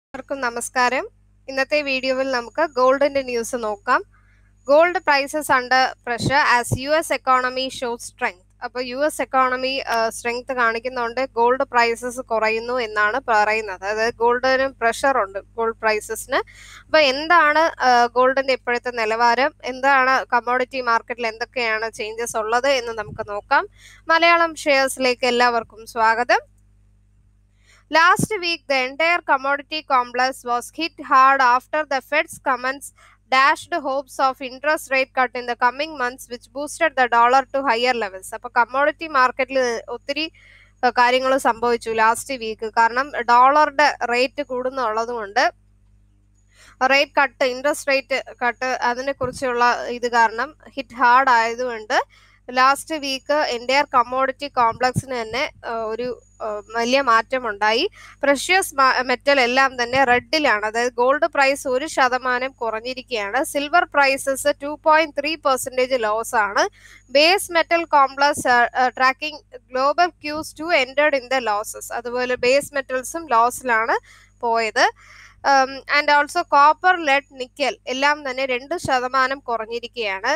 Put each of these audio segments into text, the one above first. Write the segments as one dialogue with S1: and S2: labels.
S1: നമസ്കാരം. ഇന്നത്തെ വീഡിയോയിൽ നമുക്ക് ഗോൾഡിന്റെ ന്യൂസ് നോക്കാം. Gold prices under pressure as US economy shows strength. അപ്പോൾ US എക്കോണമി സ്ട്രെങ്ത് കാണിക്കുന്നുണ്ട്, ഗോൾഡ് പ്രൈസസ് കുറയുന്നു എന്നാണ് പറയുന്നത്. അതായത് ഗോൾഡിന് പ്രഷർ ഉണ്ട്, ഗോൾഡ് പ്രൈസസിന്. അപ്പോൾ എന്താണ് ഗോൾഡിന്റെ ഇപ്പോഴത്തെ നിലവാരം, എന്താണ് കമ്മോഡിറ്റി മാർക്കറ്റിൽ എന്തൊക്കെയാണ് ചേഞ്ചസ് ഉള്ളത് എന്ന് നമുക്ക് നോക്കാം. മലയാളം ഷെയർസിലേക്ക് എല്ലാവർക്കും സ്വാഗതം. Last week, the entire commodity complex was hit hard after the Fed's comments dashed hopes of interest rate cut in the coming months, which boosted the dollar to higher levels. അപ്പോൾ commodity മാർക്കറ്റിൽ ഒത്തിരി കാര്യങ്ങൾ സംഭവിച്ചു last week. കാരണം ഡോളറുടെ rate കൂടുന്നുള്ളത് കൊണ്ട് rate cut, interest rate cut, അതിനെ കുറിച്ചുള്ള ഇത് കാരണം ഹിറ്റ് ഹാർഡ് ആയതുകൊണ്ട് ലാസ്റ്റ് വീക്ക് എൻ്റയർ കമ്മോഡിറ്റി കോംപ്ലക്സിന് തന്നെ ഒരു വലിയ മാറ്റമുണ്ടായി. പ്രഷ്യസ് മെറ്റൽ എല്ലാം തന്നെ റെഡിലാണ്. അതായത് ഗോൾഡ് പ്രൈസ് 1% കുറഞ്ഞിരിക്കുകയാണ്. സിൽവർ പ്രൈസസ് 2.3% ലോസ് ആണ്. Base metal complex tracking global Q2 entered in the losses. അതുപോലെ ബേസ് മെറ്റൽസും ലോസിലാണ് പോയത്. And also copper, lead, nickel എല്ലാം തന്നെ 2% കുറഞ്ഞിരിക്കുകയാണ്.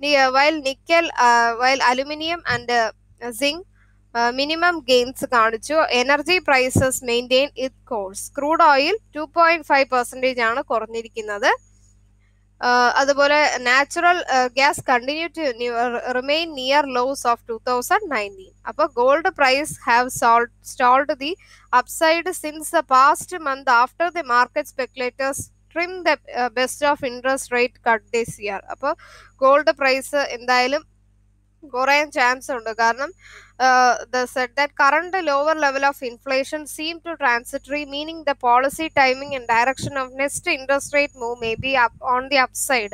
S1: while aluminum and zinc minimum gains കാണിച്ചു. Energy prices maintain it course. Crude oil 2.5% ആണ് കുറഞ്ഞിരിക്കുന്നത്. അതുപോലെ natural gas continue to remain near lows of 2019. അപ്പോൾ gold price have stalled the upside since the past month after the market speculators trim the best of interest rate cut this year. അപ്പോൾ gold price എന്തായാലും കുറയാൻ chance ഉണ്ട്. കാരണം the said that current lower level of inflation seem to transitory, meaning the policy timing and direction of next interest rate move may be up on the upside.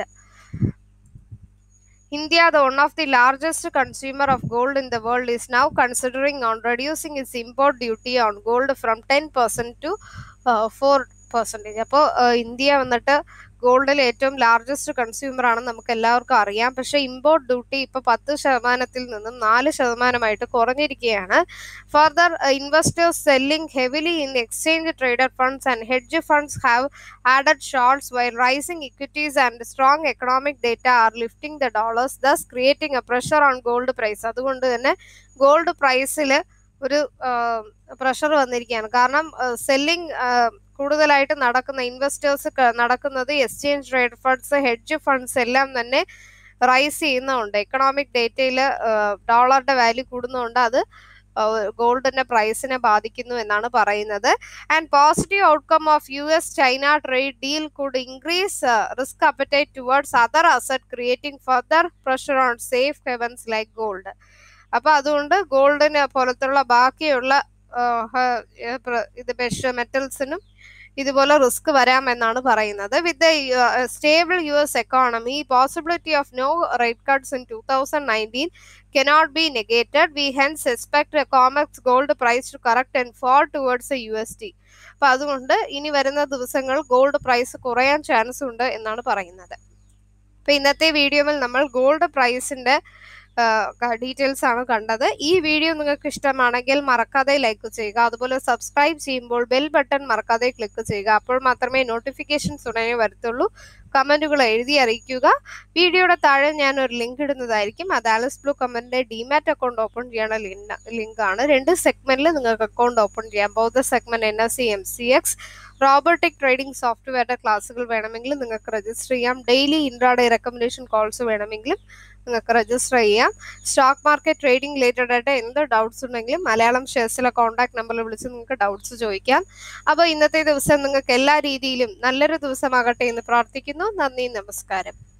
S1: India, the one of the largest consumer of gold in the world, is now considering on reducing its import duty on gold from 10% to 4%. അപ്പോൾ India വന്നിട്ട് ഗോൾഡിൽ ഏറ്റവും largest consumer ആണെന്ന് നമുക്ക് എല്ലാവർക്കും അറിയാം. പക്ഷേ import duty ഇപ്പോൾ 10% നിന്നും 4% കുറഞ്ഞിരിക്കുകയാണ്. Further, investors selling heavily in exchange traded funds and hedge funds have added shorts while rising equities and strong economic data are lifting the dollars, thus creating a pressure on gold price. അതുകൊണ്ട് തന്നെ gold പ്രൈസിൽ ഒരു pressure വന്നിരിക്കുകയാണ്. കാരണം selling കൂടുതലായിട്ട് നടക്കുന്ന investors നടക്കുന്നത് exchange trade funds, hedge funds എല്ലാം തന്നെ റൈസ് ചെയ്യുന്നതുകൊണ്ട്, എക്കണോമിക് ഡേറ്റയിൽ ഡോളറുടെ വാല്യൂ കൂടുന്നതുകൊണ്ട് അത് ഗോൾഡിന്റെ പ്രൈസിനെ ബാധിക്കുന്നു എന്നാണ് പറയുന്നത്. And positive outcome of US China trade deal could increase risk appetite towards other asset, creating further pressure on safe havens like gold. അപ്പൊ അതുകൊണ്ട് ഗോൾഡിന് പോലത്തുള്ള ബാക്കിയുള്ള ഇത് മെറ്റൽസിനും ഇതുപോലെ റിസ്ക് വരാമെന്നാണ് പറയുന്നത്. With the stable US economy, possibility of no rate cuts in 2019 cannot be negated. We hence expect a COMEX gold price to correct and fall towards the USD. അപ്പൊ അതുകൊണ്ട് ഇനി വരുന്ന ദിവസങ്ങൾ ഗോൾഡ് പ്രൈസ് കുറയാൻ chance ഉണ്ട് എന്നാണ് പറയുന്നത്. അപ്പൊ ഇന്നത്തെ വീഡിയോയിൽ നമ്മൾ ഗോൾഡ് പ്രൈസിന്റെ ഡീറ്റെയിൽസ് ആണ് കണ്ടത്. ഈ വീഡിയോ നിങ്ങൾക്ക് ഇഷ്ടമാണെങ്കിൽ മറക്കാതെ ലൈക്ക് ചെയ്യുക. അതുപോലെ സബ്സ്ക്രൈബ് ചെയ്യുമ്പോൾ ബെൽ ബട്ടൺ മറക്കാതെ ക്ലിക്ക് ചെയ്യുക. അപ്പോൾ മാത്രമേ നോട്ടിഫിക്കേഷൻസ് ഉടനെ വരത്തുള്ളൂ. കമന്റുകൾ എഴുതി അറിയിക്കുക. വീഡിയോയുടെ താഴെ ഞാൻ ഒരു ലിങ്ക് ഇടുന്നതായിരിക്കും. അത് ആലിസ് ബ്ലൂ കമന്റിന്റെ ഡിമാറ്റ് അക്കൗണ്ട് ഓപ്പൺ ചെയ്യണ ലിങ്ക് ആണ്. 2 സെഗ്മെന്റിൽ നിങ്ങൾക്ക് അക്കൗണ്ട് ഓപ്പൺ ചെയ്യാം. ബൗദ്ധ segment NSE MCX robotic trading സോഫ്റ്റ്വെയറുടെ ക്ലാസ്സുകൾ വേണമെങ്കിൽ നിങ്ങൾക്ക് രജിസ്റ്റർ ചെയ്യാം. ഡെയിലി ഇൻട്രാഡേ റെക്കമെൻഡേഷൻ കോൾസ് വേണമെങ്കിലും നിങ്ങൾക്ക് രജിസ്റ്റർ ചെയ്യാം. സ്റ്റോക്ക് മാർക്കറ്റ് ട്രേഡിംഗ് റിലേറ്റഡ് ആയിട്ട് എന്ത് ഡൗട്ട്സ് ഉണ്ടെങ്കിലും മലയാളം ഷെയർസിലെ കോൺടാക്ട് നമ്പറിൽ വിളിച്ച് നിങ്ങൾക്ക് ഡൗട്ട്സ് ചോദിക്കാം. അപ്പോൾ ഇന്നത്തെ ദിവസം നിങ്ങൾക്ക് എല്ലാ രീതിയിലും നല്ലൊരു ദിവസമാകട്ടെ എന്ന് പ്രാർത്ഥിക്കുന്നു. നന്ദി, നമസ്കാരം.